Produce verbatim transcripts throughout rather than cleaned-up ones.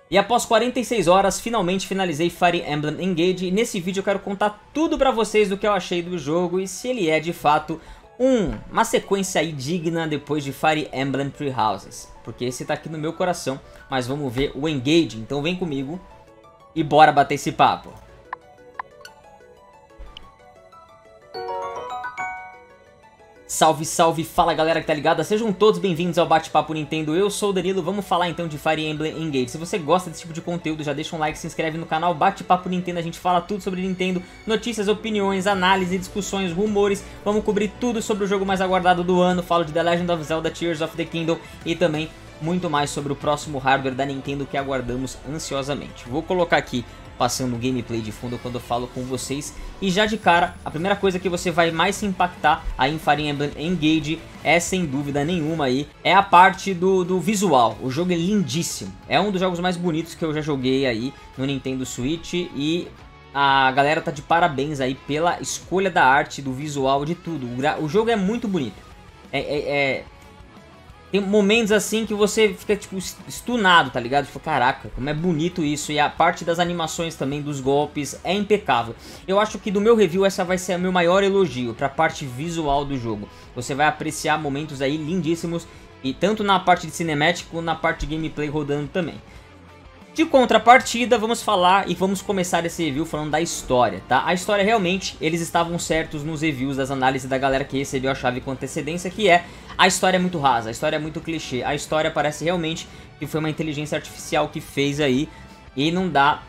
E após quarenta e seis horas, finalmente finalizei Fire Emblem Engage, e nesse vídeo eu quero contar tudo pra vocês do que eu achei do jogo e se ele é de fato um, uma sequência aí digna depois de Fire Emblem Three Houses. Porque esse tá aqui no meu coração, mas vamos ver o Engage, então vem comigo e bora bater esse papo. Salve, salve, fala galera que tá ligada, sejam todos bem-vindos ao Bate-Papo Nintendo, eu sou o Danilo, vamos falar então de Fire Emblem Engage. Se você gosta desse tipo de conteúdo, já deixa um like, se inscreve no canal Bate-Papo Nintendo, a gente fala tudo sobre Nintendo, notícias, opiniões, análise, discussões, rumores, vamos cobrir tudo sobre o jogo mais aguardado do ano, falo de The Legend of Zelda Tears of the Kingdom e também muito mais sobre o próximo hardware da Nintendo que aguardamos ansiosamente. Vou colocar aqui passando o gameplay de fundo quando eu falo com vocês. E já de cara, a primeira coisa que você vai mais se impactar aí em Fire Emblem Engage é, sem dúvida nenhuma aí, é a parte do, do visual. O jogo é lindíssimo. É um dos jogos mais bonitos que eu já joguei aí no Nintendo Switch. E a galera tá de parabéns aí pela escolha da arte, do visual, de tudo. O, o jogo é muito bonito. É... é, é... Tem momentos assim que você fica tipo stunado, tá ligado? Tipo, caraca, como é bonito isso. E a parte das animações também, dos golpes, é impecável. Eu acho que do meu review essa vai ser o meu maior elogio pra parte visual do jogo. Você vai apreciar momentos aí lindíssimos, e tanto na parte de cinemático quanto na parte de gameplay rodando também. De contrapartida, vamos falar e vamos começar esse review falando da história, tá? A história realmente, eles estavam certos nos reviews das análises da galera que recebeu a chave com antecedência, que é a história é muito rasa, a história é muito clichê, a história parece realmente que foi uma inteligência artificial que fez aí e não dá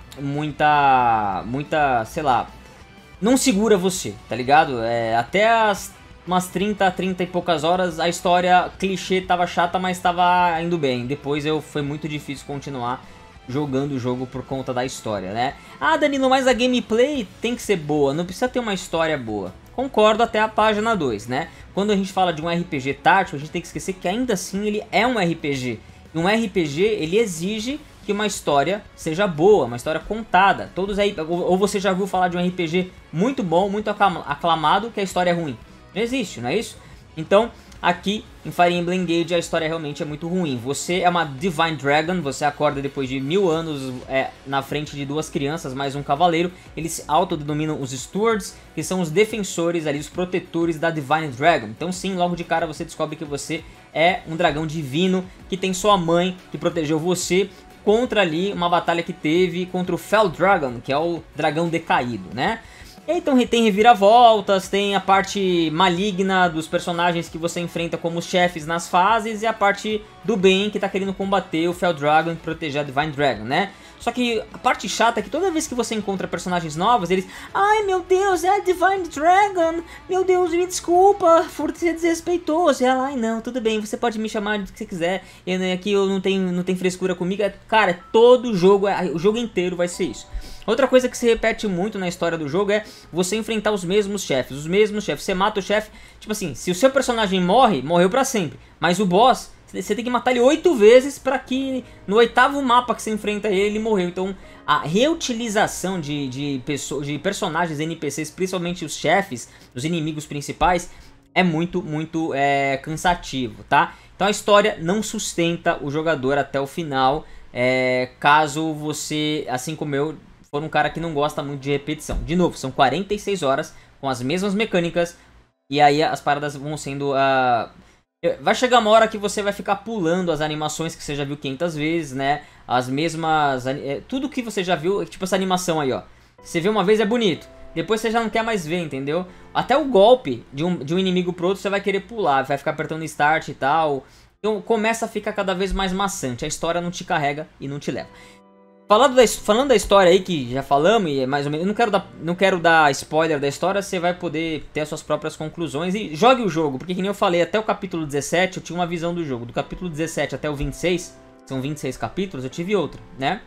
muita, muita, sei lá, não segura você, tá ligado? É, até as umas trinta, trinta e poucas horas a história clichê tava chata, mas tava indo bem, depois eu, foi muito difícil continuar jogando o jogo por conta da história, né? Ah, Danilo, mas a gameplay tem que ser boa, não precisa ter uma história boa. Concordo até a página dois, né? Quando a gente fala de um R P G tático, a gente tem que esquecer que ainda assim ele é um R P G. E um R P G, ele exige que uma história seja boa, uma história contada. Todos aí, ou você já viu falar de um R P G muito bom, muito aclamado, que a história é ruim? Não existe, não é isso? Então, aqui em Fire Emblem Engage a história realmente é muito ruim. Você é uma Divine Dragon, você acorda depois de mil anos é, na frente de duas crianças, mais um cavaleiro. Eles se autodenominam os Stewards, que são os defensores ali, os protetores da Divine Dragon. Então sim, logo de cara você descobre que você é um dragão divino, que tem sua mãe que protegeu você contra ali uma batalha que teve contra o Fell Dragon, que é o dragão decaído, né? Então tem reviravoltas, tem a parte maligna dos personagens que você enfrenta como chefes nas fases, e a parte do bem que tá querendo combater o Fell Dragon e proteger a Divine Dragon, né? Só que a parte chata é que toda vez que você encontra personagens novos, eles... Ai, meu Deus, é a Divine Dragon! Meu Deus, me desculpa por ser desrespeitoso. E ela, ai não, tudo bem, você pode me chamar do que você quiser. Eu, aqui eu não tenho, não tenho frescura comigo. Cara, todo jogo, o jogo inteiro vai ser isso. Outra coisa que se repete muito na história do jogo é você enfrentar os mesmos chefes, os mesmos chefes. Você mata o chefe, tipo assim, se o seu personagem morre, morreu pra sempre. Mas o boss, você tem que matar ele oito vezes pra que no oitavo mapa que você enfrenta ele, ele morreu. Então a reutilização de, de, pessoas, de personagens N P Cs, principalmente os chefes, os inimigos principais, é muito, muito é, cansativo, tá? Então a história não sustenta o jogador até o final, é, caso você, assim como eu, for um cara que não gosta muito de repetição. De novo, são quarenta e seis horas com as mesmas mecânicas, e aí as paradas vão sendo... Uh... Vai chegar uma hora que você vai ficar pulando as animações que você já viu quinhentas vezes, né? As mesmas... Tudo que você já viu, tipo essa animação aí, ó. Você vê uma vez é bonito, depois você já não quer mais ver, entendeu? Até o golpe de um, de um inimigo pro outro você vai querer pular, vai ficar apertando start e tal. Então começa a ficar cada vez mais maçante, a história não te carrega e não te leva. Falando da, falando da história aí, que já falamos, e é mais ou menos, eu não quero, dar, não quero dar spoiler da história, você vai poder ter as suas próprias conclusões e jogue o jogo, porque que nem eu falei, até o capítulo dezessete eu tinha uma visão do jogo, do capítulo dezessete até o vinte e seis, são vinte e seis capítulos, eu tive outra, né?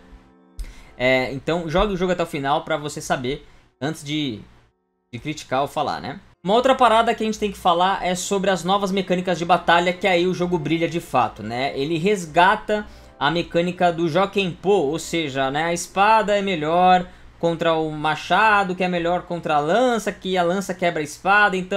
É, então jogue o jogo até o final pra você saber, antes de, de criticar ou falar, né? Uma outra parada que a gente tem que falar é sobre as novas mecânicas de batalha, que aí o jogo brilha de fato, né? Ele resgata a mecânica do Jokenpo, ou seja, né, a espada é melhor contra o machado, que é melhor contra a lança, que a lança quebra a espada, então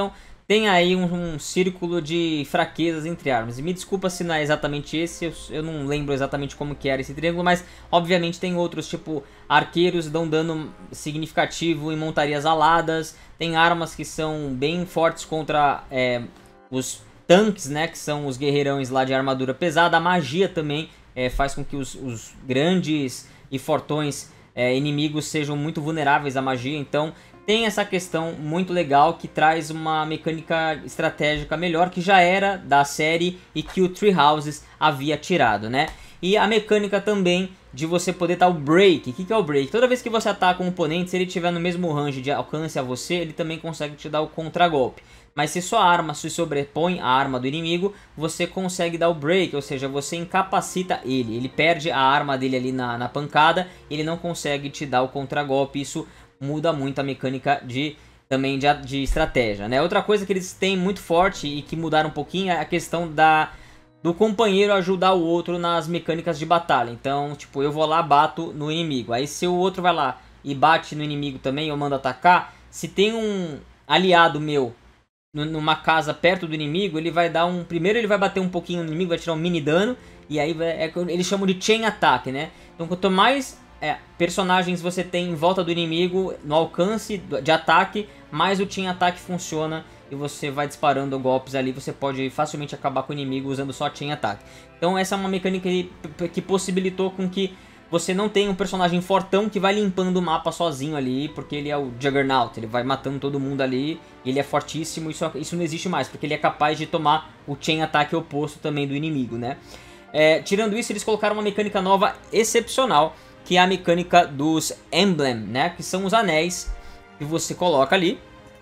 tem aí um, um círculo de fraquezas entre armas. E me desculpa se não é exatamente esse, eu, eu não lembro exatamente como que era esse triângulo, mas obviamente tem outros, tipo arqueiros dão dano significativo em montarias aladas, tem armas que são bem fortes contra é, os tanques, né, que são os guerreirões lá de armadura pesada. A magia também é, faz com que os, os grandes e fortões é, inimigos sejam muito vulneráveis à magia, então tem essa questão muito legal que traz uma mecânica estratégica melhor que já era da série e que o Three Houses havia tirado, né? E a mecânica também de você poder dar o break. O que é o break? Toda vez que você ataca um oponente, se ele estiver no mesmo range de alcance a você, ele também consegue te dar o contragolpe. Mas se sua arma se sobrepõe à arma do inimigo, você consegue dar o break, ou seja, você incapacita ele. Ele perde a arma dele ali na, na pancada, ele não consegue te dar o contragolpe. Isso muda muito a mecânica de, também de, de estratégia, né? Outra coisa que eles têm muito forte e que mudaram um pouquinho é a questão da, do companheiro ajudar o outro nas mecânicas de batalha. Então, tipo, eu vou lá, bato no inimigo. Aí se o outro vai lá e bate no inimigo também, eu mando atacar, se tem um aliado meu numa casa perto do inimigo, ele vai dar um... Primeiro ele vai bater um pouquinho no inimigo, vai tirar um mini dano, e aí vai, é, eles chamam de chain attack, né? Então quanto mais é, personagens você tem em volta do inimigo, no alcance de ataque, mais o chain attack funciona, e você vai disparando golpes ali, você pode facilmente acabar com o inimigo usando só chain attack. Então essa é uma mecânica que, que possibilitou com que você não tem um personagem fortão que vai limpando o mapa sozinho ali, porque ele é o Juggernaut, ele vai matando todo mundo ali, ele é fortíssimo, isso, isso não existe mais, porque ele é capaz de tomar o chain attack oposto também do inimigo, né? É, tirando isso, eles colocaram uma mecânica nova excepcional, que é a mecânica dos Emblem, né? Que são os anéis que você coloca ali,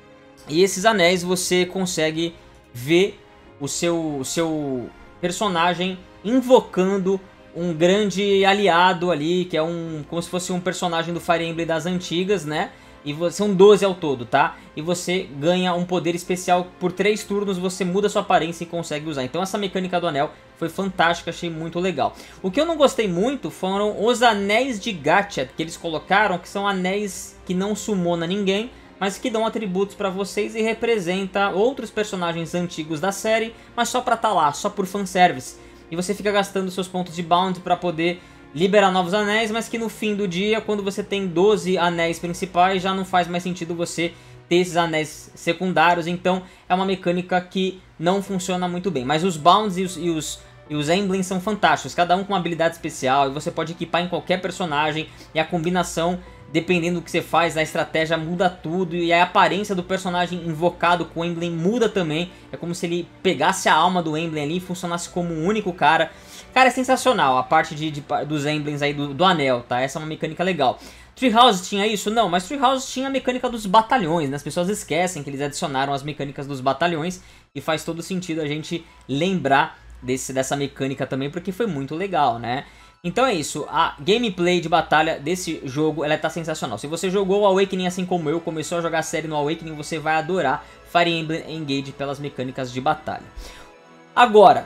e esses anéis você consegue ver o seu, o seu personagem invocando um grande aliado ali, que é um como se fosse um personagem do Fire Emblem das antigas, né? E você, são doze ao todo, tá? E você ganha um poder especial por três turnos, você muda sua aparência e consegue usar. Então essa mecânica do anel foi fantástica, achei muito legal. O que eu não gostei muito foram os anéis de gacha que eles colocaram, que são anéis que não summona ninguém, mas que dão atributos pra vocês e representa outros personagens antigos da série, mas só pra tá lá, só por fanservice. E você fica gastando seus pontos de bounty para poder liberar novos anéis, mas que no fim do dia, quando você tem doze anéis principais, já não faz mais sentido você ter esses anéis secundários. Então é uma mecânica que não funciona muito bem. Mas os bounties e os, e os, e os emblems são fantásticos, cada um com uma habilidade especial, e você pode equipar em qualquer personagem, e a combinação, dependendo do que você faz, a estratégia muda tudo, e a aparência do personagem invocado com o emblem muda também. É como se ele pegasse a alma do emblem ali e funcionasse como um único cara. Cara, é sensacional a parte de, de, dos emblems aí do, do anel, tá? Essa é uma mecânica legal. Three Houses tinha isso? Não, mas Three Houses tinha a mecânica dos batalhões, né? As pessoas esquecem que eles adicionaram as mecânicas dos batalhões, e faz todo sentido a gente lembrar desse, dessa mecânica também, porque foi muito legal, né? Então é isso, a gameplay de batalha desse jogo, ela tá sensacional. Se você jogou o Awakening assim como eu, começou a jogar a série no Awakening, você vai adorar Fire Emblem Engage pelas mecânicas de batalha. Agora,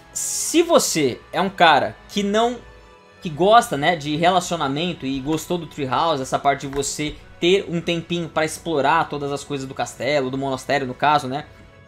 se você é um cara que não que gosta, né, de relacionamento e gostou do Three Houses, essa parte de você ter um tempinho para explorar todas as coisas do castelo, do monastério no caso, né,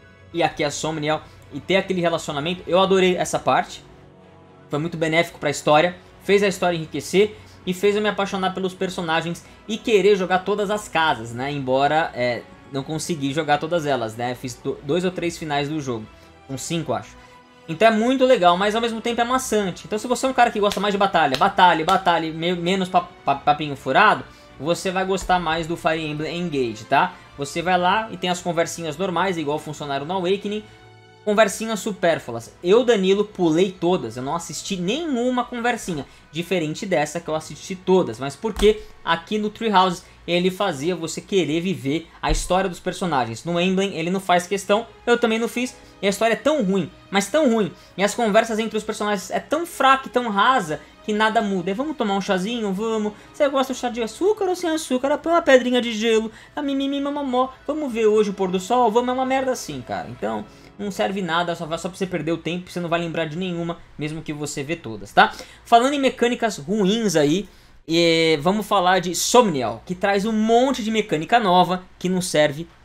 e aqui a Somniel, e ter aquele relacionamento, eu adorei essa parte. Foi muito benéfico para a história, fez a história enriquecer e fez eu me apaixonar pelos personagens e querer jogar todas as casas, né? Embora é, não consegui jogar todas elas, né? Fiz dois ou três finais do jogo, com cinco acho. Então é muito legal, mas ao mesmo tempo é maçante. Então se você é um cara que gosta mais de batalha, batalha, batalha, menos papinho furado, você vai gostar mais do Fire Emblem Engage, tá? Você vai lá e tem as conversinhas normais, igual funcionaram no Awakening. Conversinhas supérfluas. Eu, Danilo, pulei todas. Eu não assisti nenhuma conversinha. Diferente dessa que eu assisti todas. Mas porque aqui no Three Houses ele fazia você querer viver a história dos personagens. No Emblem ele não faz questão. Eu também não fiz. E a história é tão ruim. Mas tão ruim. E as conversas entre os personagens é tão fraca e tão rasa que nada muda. É, vamos tomar um chazinho? Vamos. Você gosta de chá de açúcar ou sem açúcar? Põe uma pedrinha de gelo. A mimimi mamamó. Vamos ver hoje o pôr do sol? Vamos, é uma merda assim, cara. Então não serve nada, só, vai, só pra você perder o tempo, você não vai lembrar de nenhuma, mesmo que você vê todas, tá? Falando em mecânicas ruins aí, é, vamos falar de Somniel, que traz um monte de mecânica nova que não serve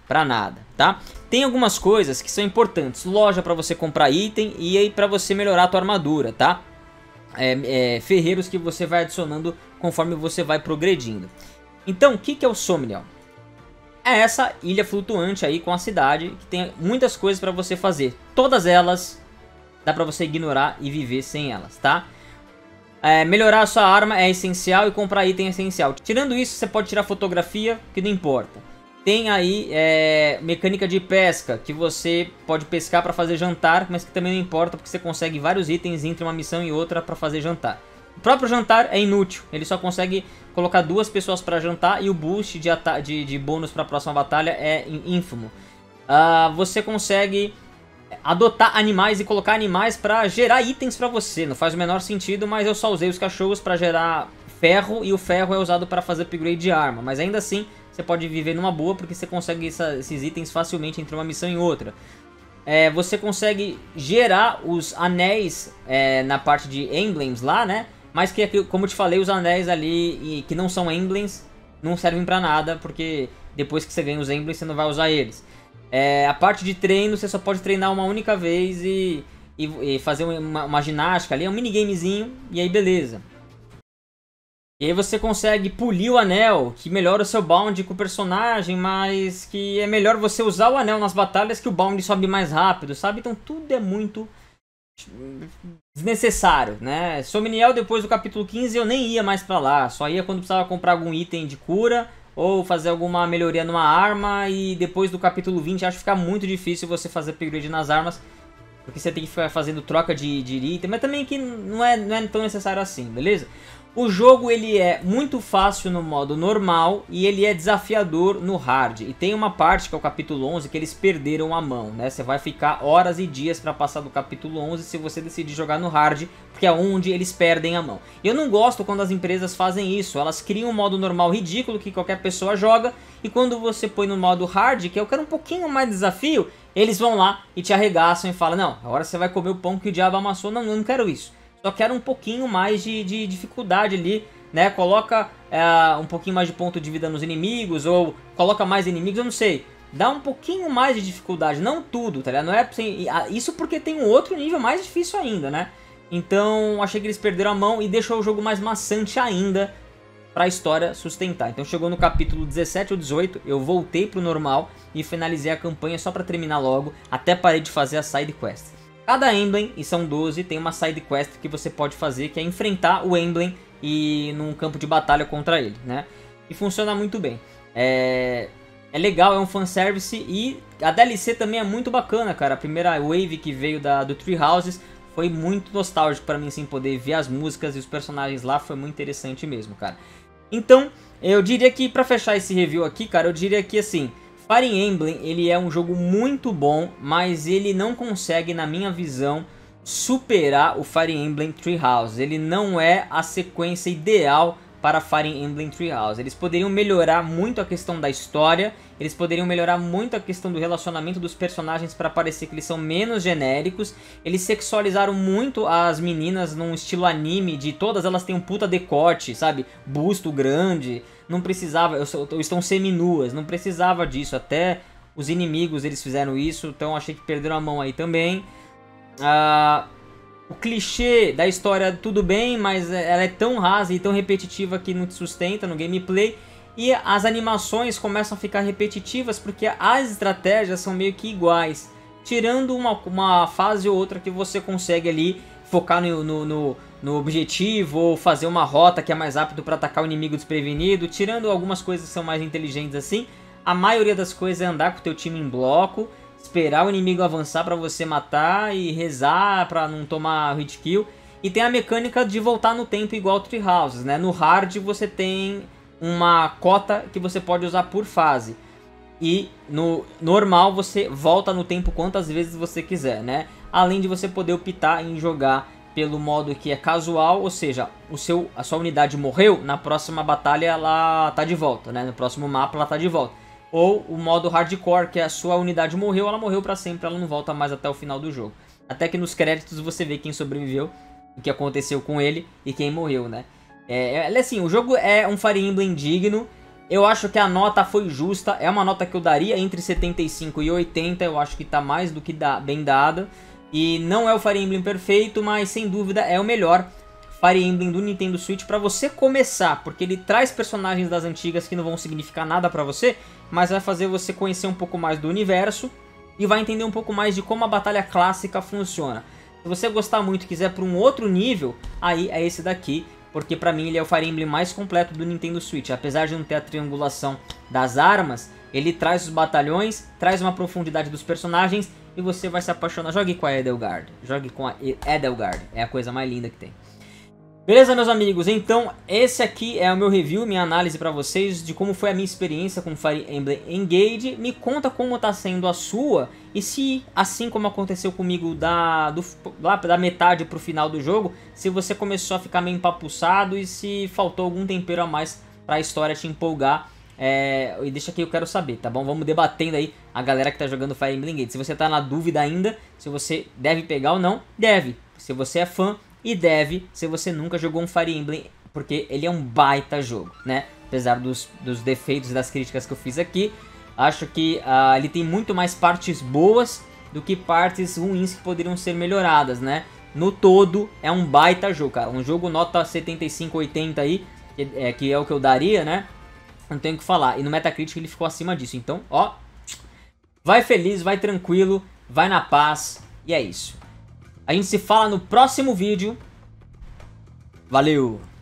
pra nada, tá? Tem algumas coisas que são importantes. Loja pra você comprar item e aí pra você melhorar a tua armadura, tá? É, é, ferreiros que você vai adicionando conforme você vai progredindo. Então, o que, que é o Somniel? É essa ilha flutuante aí com a cidade, que tem muitas coisas pra você fazer. Todas elas dá pra você ignorar e viver sem elas, tá? É, melhorar a sua arma é essencial e comprar item é essencial. Tirando isso, você pode tirar fotografia, que não importa. Tem aí é, mecânica de pesca, que você pode pescar pra fazer jantar, mas que também não importa, porque você consegue vários itens entre uma missão e outra pra fazer jantar. O próprio jantar é inútil, ele só consegue colocar duas pessoas pra jantar e o boost de, de, de bônus pra próxima batalha é ínfimo. Uh, você consegue adotar animais e colocar animais pra gerar itens pra você, não faz o menor sentido, mas eu só usei os cachorros pra gerar ferro e o ferro é usado pra fazer upgrade de arma, mas ainda assim você pode viver numa boa porque você consegue essa, esses itens facilmente entre uma missão e outra. É, você consegue gerar os anéis é, na parte de emblems lá, né? Mas que, como eu te falei, os anéis ali que não são emblems não servem pra nada, porque depois que você ganha os emblems você não vai usar eles. É, a parte de treino você só pode treinar uma única vez e, e, e fazer uma, uma ginástica ali, é um minigamezinho e aí beleza. E aí você consegue polir o anel, que melhora o seu bound com o personagem, mas que é melhor você usar o anel nas batalhas que o bound sobe mais rápido, sabe? Então tudo é muito desnecessário, né? Somniel depois do capítulo quinze eu nem ia mais pra lá, só ia quando precisava comprar algum item de cura ou fazer alguma melhoria numa arma, e depois do capítulo vinte acho que fica muito difícil você fazer upgrade nas armas, porque você tem que ficar fazendo troca de, de item, mas também que não é, não é tão necessário assim, beleza? O jogo ele é muito fácil no modo normal e ele é desafiador no hard. E tem uma parte que é o capítulo onze que eles perderam a mão, né? Você vai ficar horas e dias para passar do capítulo onze se você decidir jogar no hard, porque é onde eles perdem a mão. Eu não gosto quando as empresas fazem isso, elas criam um modo normal ridículo que qualquer pessoa joga, e quando você põe no modo hard, que eu quero um pouquinho mais de desafio, eles vão lá e te arregaçam e falam: não, agora você vai comer o pão que o diabo amassou. Não, eu não quero isso. Só quero um pouquinho mais de, de dificuldade ali, né? Coloca é, um pouquinho mais de ponto de vida nos inimigos, ou coloca mais inimigos, eu não sei. Dá um pouquinho mais de dificuldade, não tudo, tá ligado? Não é assim, isso porque tem um outro nível mais difícil ainda, né? Então achei que eles perderam a mão e deixou o jogo mais maçante ainda pra história sustentar. Então chegou no capítulo dezessete ou dezoito, eu voltei pro normal e finalizei a campanha só pra terminar logo, até parei de fazer a side quest. Cada emblem, e são doze, tem uma side quest que você pode fazer, que é enfrentar o emblem e num campo de batalha contra ele, né? E funciona muito bem. É, é legal, é um fanservice, e a D L C também é muito bacana, cara. A primeira wave que veio da, do Three Houses foi muito nostálgico pra mim, assim, poder ver as músicas e os personagens lá, foi muito interessante mesmo, cara. Então, eu diria que, pra fechar esse review aqui, cara, eu diria que, assim, Fire Emblem, ele é um jogo muito bom, mas ele não consegue, na minha visão, superar o Fire Emblem Three Houses. Ele não é a sequência ideal para Fire Emblem Three Houses. Eles poderiam melhorar muito a questão da história, eles poderiam melhorar muito a questão do relacionamento dos personagens para parecer que eles são menos genéricos. Eles sexualizaram muito as meninas num estilo anime, de todas elas têm um puta decote, sabe? Busto grande. Não precisava, estão semi-nuas, não precisava disso, até os inimigos eles fizeram isso, então achei que perderam a mão aí também. Ah, o clichê da história tudo bem, mas ela é tão rasa e tão repetitiva que não te sustenta no gameplay. E as animações começam a ficar repetitivas porque as estratégias são meio que iguais, tirando uma, uma fase ou outra que você consegue ali focar no, no, no, no objetivo, ou fazer uma rota que é mais rápido para atacar o inimigo desprevenido. Tirando algumas coisas que são mais inteligentes assim, a maioria das coisas é andar com o teu time em bloco, esperar o inimigo avançar para você matar e rezar para não tomar hit kill. E tem a mecânica de voltar no tempo igual Three Houses, né? No hard você tem uma cota que você pode usar por fase, e no normal você volta no tempo quantas vezes você quiser, né? Além de você poder optar em jogar pelo modo que é casual, ou seja, o seu, a sua unidade morreu, na próxima batalha ela tá de volta, né? No próximo mapa ela tá de volta. Ou o modo hardcore, que é a sua unidade morreu, ela morreu pra sempre, ela não volta mais até o final do jogo. Até que nos créditos você vê quem sobreviveu, o que aconteceu com ele e quem morreu, né? É, é assim, o jogo é um Fire Emblem digno, Eu acho que a nota foi justa, é uma nota que eu daria entre setenta e cinco e oitenta, eu acho que tá mais do que da, bem dada. E não é o Fire Emblem perfeito, mas sem dúvida é o melhor Fire Emblem do Nintendo Switch para você começar, porque ele traz personagens das antigas que não vão significar nada para você, mas vai fazer você conhecer um pouco mais do universo e vai entender um pouco mais de como a batalha clássica funciona. Se você gostar muito e quiser para um outro nível, aí é esse daqui, porque pra mim ele é o Fire Emblem mais completo do Nintendo Switch. Apesar de não ter a triangulação das armas, ele traz os batalhões, traz uma profundidade dos personagens e você vai se apaixonar. Jogue com a Edelgard, jogue com a Edelgard, é a coisa mais linda que tem. Beleza, meus amigos? Então, esse aqui é o meu review, minha análise pra vocês de como foi a minha experiência com Fire Emblem Engage. Me conta como tá sendo a sua e se, assim como aconteceu comigo da, do, lá da metade pro final do jogo, se você começou a ficar meio empapuçado e se faltou algum tempero a mais pra história te empolgar. É, e deixa aqui, eu quero saber, tá bom? Vamos debatendo aí a galera que tá jogando Fire Emblem Engage. Se você tá na dúvida ainda, se você deve pegar ou não, deve. Se você é fã, e deve, se você nunca jogou um Fire Emblem, porque ele é um baita jogo, né? Apesar dos, dos defeitos e das críticas que eu fiz aqui, acho que uh, ele tem muito mais partes boas do que partes ruins que poderiam ser melhoradas, né? No todo, é um baita jogo, cara. Um jogo nota setenta e cinco, oitenta aí, que é, que é o que eu daria, né? Não tenho o que falar. E no Metacritic ele ficou acima disso. Então, ó, vai feliz, vai tranquilo, vai na paz, e é isso. A gente se fala no próximo vídeo. Valeu!